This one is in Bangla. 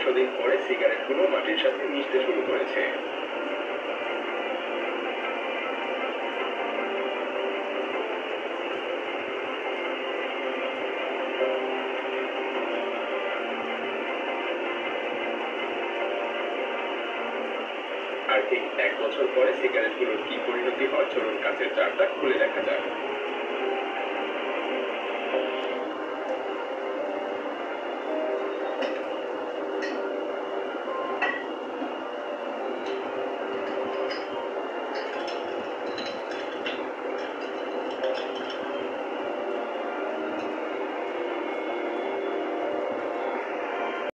100 দিন পরে সিগারেটগুলো মাটির সাথে মিশতে শুরু করেছে। আর ঠিক 1 বছর পরে সিগারেটগুলোর কি পরিণতি হয়, চলুন কাঁচের জারটা খুলে দেখা যাক।